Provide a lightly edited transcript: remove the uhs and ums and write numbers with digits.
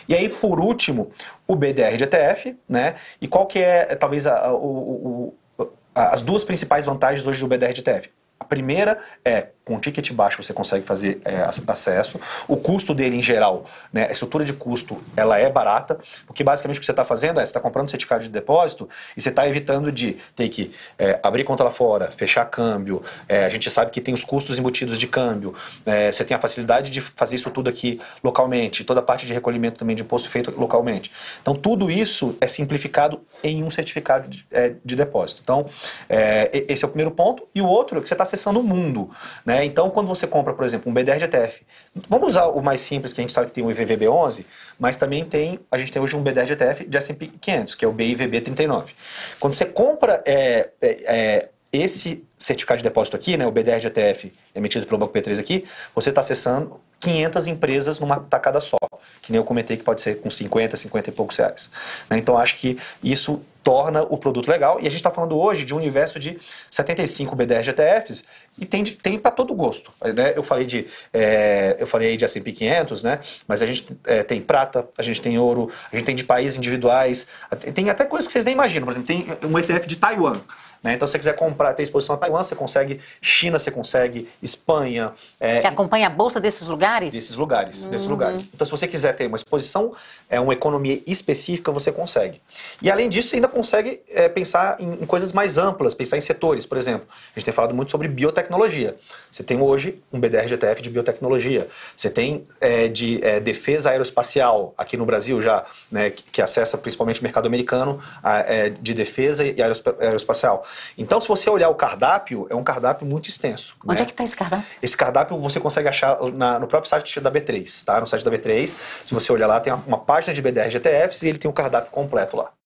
E aí, por último, o BDR de ETF, né? E qual que é, talvez, as duas principais vantagens hoje do BDR de ETF? A primeira é, com ticket baixo você consegue fazer acesso. O custo dele, em geral, né, a estrutura de custo, ela é barata, porque basicamente o que você está fazendo é, você está comprando um certificado de depósito e você está evitando de ter que abrir conta lá fora, fechar câmbio, a gente sabe que tem os custos embutidos de câmbio, você tem a facilidade de fazer isso tudo aqui localmente, toda a parte de recolhimento também de imposto feito localmente. Então, tudo isso é simplificado em um certificado de depósito. Então, esse é o primeiro ponto. E o outro é que você está acessando o mundo, né? Então, quando você compra, por exemplo, um BDR de ETF, vamos usar o mais simples, que a gente sabe que tem o IVVB11, mas também a gente tem hoje um BDR de ETF de S&P 500, que é o BIVB 39. Quando você compra esse certificado de depósito aqui, né, o BDR de ETF emitido pelo Banco B3 aqui, você está acessando 500 empresas numa tacada só, que nem eu comentei que pode ser com 50 e poucos reais. Né? Então, acho que isso torna o produto legal. E a gente está falando hoje de um universo de 75 BDR de ETFs e tem para todo gosto. Né? Eu falei de S&P 500, né? Mas a gente tem prata, a gente tem ouro, a gente tem de países individuais, tem até coisas que vocês nem imaginam. Por exemplo, tem um ETF de Taiwan. Né? Então, se você quiser comprar, ter exposição a Taiwan, você consegue, China você consegue, Espanha. Que acompanha a bolsa desses lugares? Desses lugares. Então, se você quiser ter uma exposição, uma economia específica, você consegue. E, além disso, você ainda consegue pensar em coisas mais amplas, pensar em setores. Por exemplo, a gente tem falado muito sobre biotecnologia. Você tem hoje um BDR de ETF de biotecnologia. Você tem de defesa aeroespacial, aqui no Brasil já, né, que acessa principalmente o mercado americano de defesa e aeroespacial. Então, se você olhar o cardápio, é um cardápio muito extenso. Onde é que está esse cardápio? Esse cardápio você consegue achar no próprio site da B3, tá? No site da B3, se você olhar lá, tem uma página de BDR de ETFs e ele tem o cardápio completo lá.